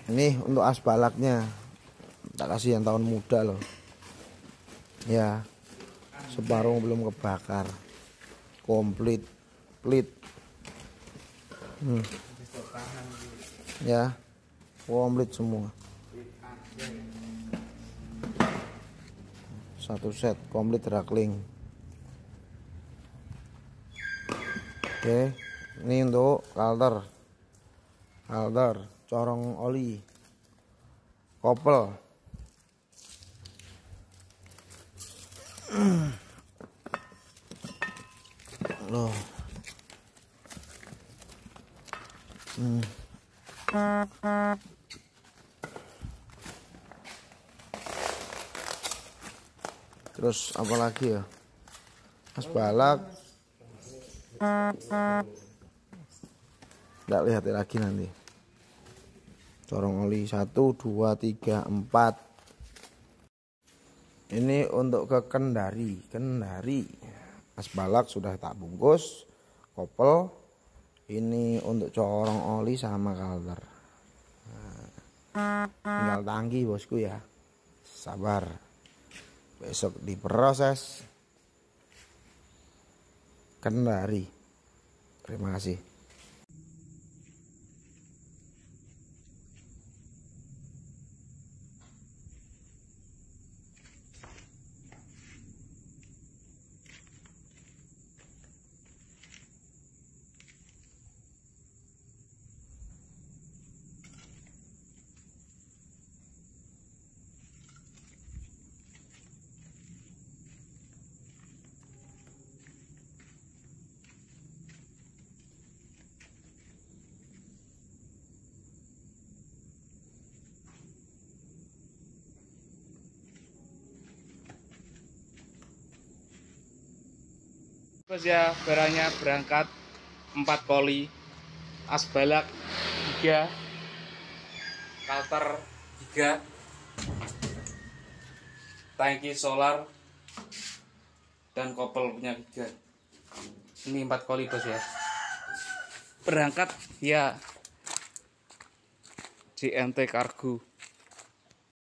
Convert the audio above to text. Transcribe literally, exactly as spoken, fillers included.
Ini untuk asbalaknya, tak kasih yang tahun muda loh ya, separuh belum kebakar, komplit plit hmm. Ya komplit semua, satu set komplit rakling. Oke, ini untuk kalter kalter corong oli kopel. Loh. Hmm. Terus apa lagi ya? Asbalak. Nggak lihat lagi nanti. Corong oli satu, dua, tiga, empat. Ini untuk ke Kendari, Kendari. Asbalak sudah tak bungkus, kopel. Ini untuk corong oli sama kalter. Nah, tinggal tangki bosku ya. Sabar. Besok diproses. Kendari. Terima kasih. Terus ya barangnya berangkat empat koli, asbalak tiga, kalter tiga, tangki solar dan kopel punya tiga. Ini empat koli bos ya. Berangkat ya J M T Kargo.